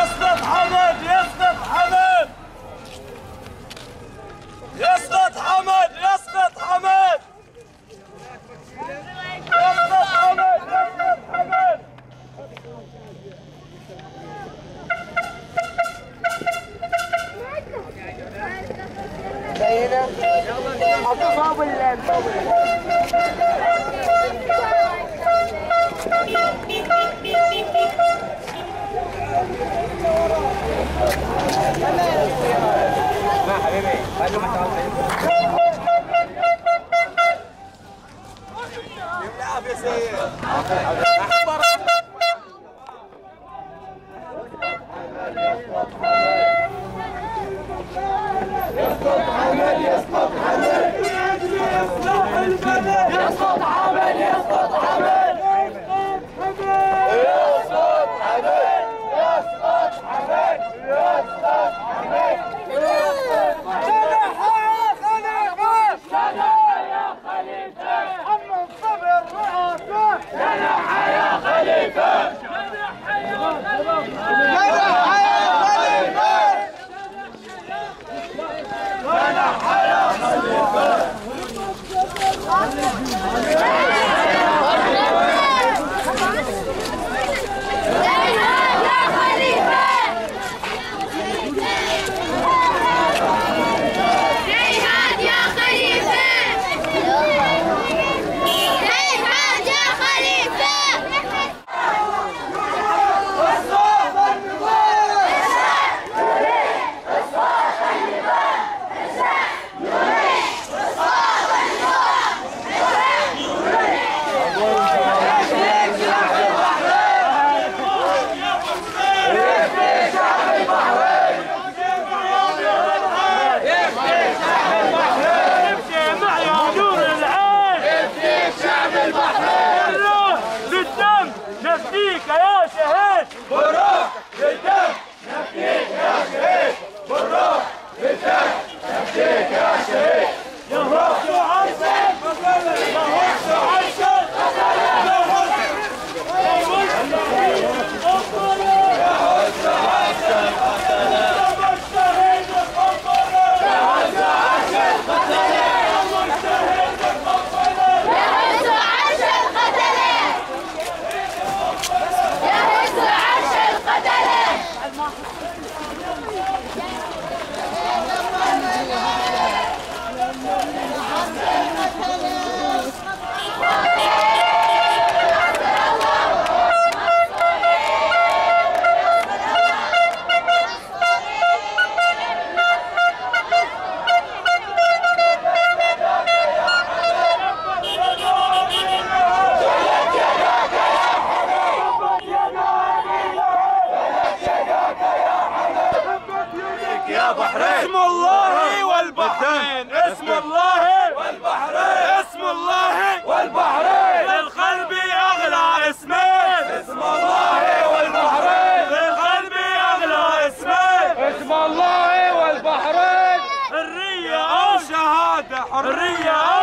يسقط حمد يسقط حمد يسقط حمد يسقط حمد يسقط حمد يسقط حمد زينا حطوا صوب لا حبيبي خلوا حتى بالعافية سيد يسقط حمد يسقط حمد يصلح البلد يسقط حمد يسقط حمد يسقط حمد يسقط حمد يسقط حمد شنح يا خليفة شنح يا خليفة عم صبر راسه شنح يا خليفة شنح يا خليفة نفديك يا شهيد بالروح بالدم نفديك يا شهيد بالروح بالدم نفديك يا شهيد يا روح عرشك يا روح عرشك اسم الله والبحرين اسم الله والبحرين اسم الله والبحرين للقلب اغلى اسمين اسم الله والبحرين للقلب اغلى اسمين اسم الله والبحرين حرية او شهادة حرية